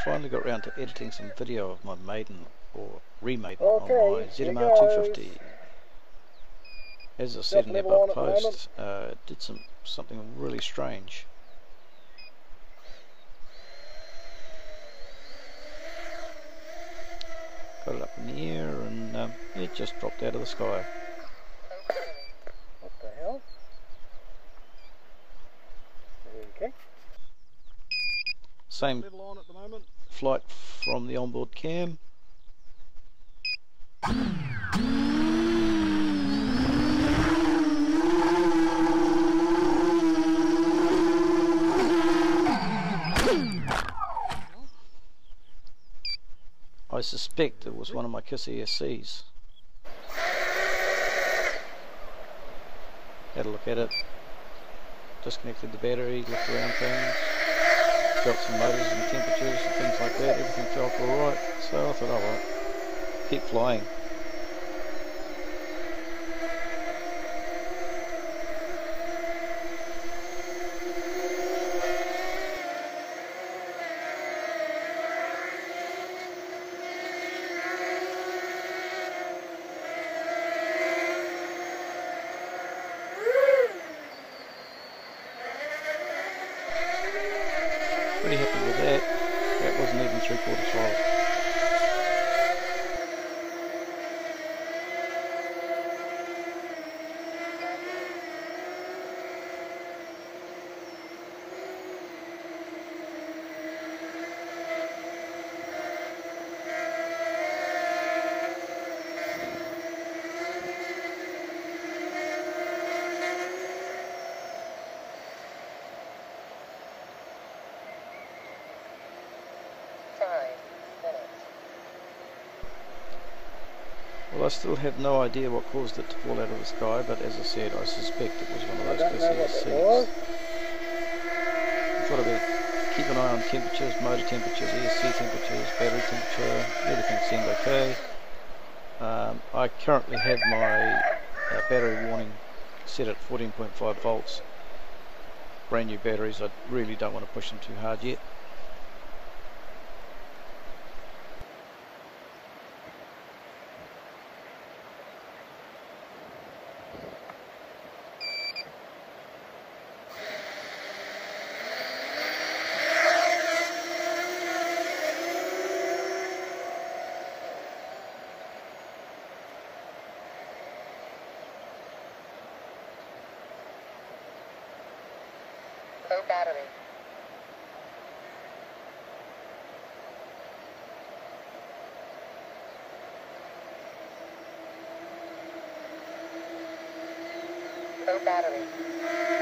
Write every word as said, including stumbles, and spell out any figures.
finally got around to editing some video of my Maiden or ReMaiden Okay, on my Z M R two fifty. As I said in the above post, uh, it did some something really strange. Got it up in the air and um, it just dropped out of the sky. What the hell? Okay. Same Level on at the moment. Flight from the onboard cam. I suspect it was one of my KISS E S Cs. Had a look at it, disconnected the battery, looked around things, felt some motors and temperatures and things like that. Everything felt alright, so I thought, oh well, keep flying. Pretty happy with that. That wasn't even three quarter throttle. Well, I still have no idea what caused it to fall out of the sky, but as I said, I suspect it was one of those KISS E S Cs. I thought I'd better keep an eye on temperatures, motor temperatures, E S C temperatures, battery temperature, everything seemed okay. Um, I currently have my uh, battery warning set at fourteen point five volts. Brand new batteries, I really don't want to push them too hard yet. No battery. No battery.